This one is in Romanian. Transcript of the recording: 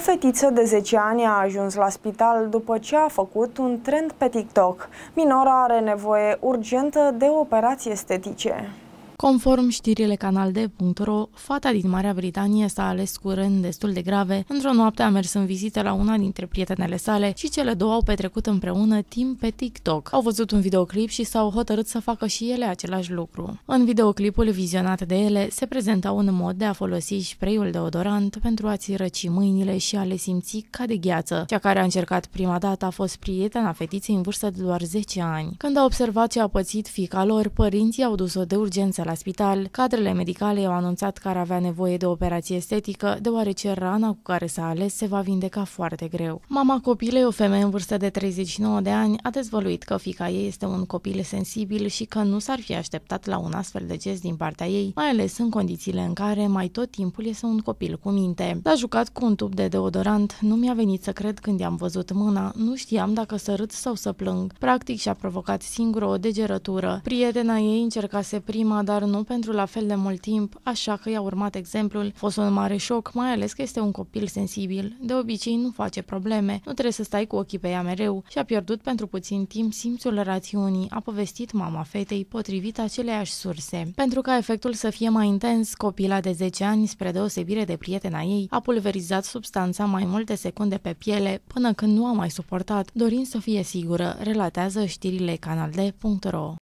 fetiță de 10 ani a ajuns la spital după ce a făcut un trend pe TikTok. Minora are nevoie urgentă de operații estetice. Conform știrile canalde.ro, fata din Marea Britanie s-a ales cu răni destul de grave. Într-o noapte a mers în vizită la una dintre prietenele sale și cele două au petrecut împreună timp pe TikTok. Au văzut un videoclip și s-au hotărât să facă și ele același lucru. În videoclipul vizionat de ele se prezenta un mod de a folosi spray-ul deodorant pentru a-ți răci mâinile și a le simți ca de gheață. Cea care a încercat prima dată a fost prietena fetiței în vârstă de doar 10 ani. Când a observat ce a pățit fiica lor, părinții au dus-o de urgență la spital. Cadrele medicale au anunțat că ar avea nevoie de operație estetică, deoarece rana cu care s-a ales se va vindeca foarte greu. Mama copilei, o femeie în vârstă de 39 de ani, a dezvăluit că fiica ei este un copil sensibil și că nu s-ar fi așteptat la un astfel de gest din partea ei, mai ales în condițiile în care mai tot timpul este un copil cu minte. S-a jucat cu un tub de deodorant, nu mi-a venit să cred când i-am văzut mâna, nu știam dacă să râd sau să plâng. Practic și-a provocat singură o degerătură. Prietena ei încercase prima, dar nu pentru la fel de mult timp, așa că i-a urmat exemplul. A fost un mare șoc, mai ales că este un copil sensibil. De obicei nu face probleme, nu trebuie să stai cu ochii pe ea mereu și a pierdut pentru puțin timp simțul rațiunii, a povestit mama fetei potrivit aceleiași surse. Pentru ca efectul să fie mai intens, copila de 10 ani, spre deosebire de prietena ei, a pulverizat substanța mai multe secunde pe piele până când nu a mai suportat, dorind să fie sigură, relatează știrile canalde.ro.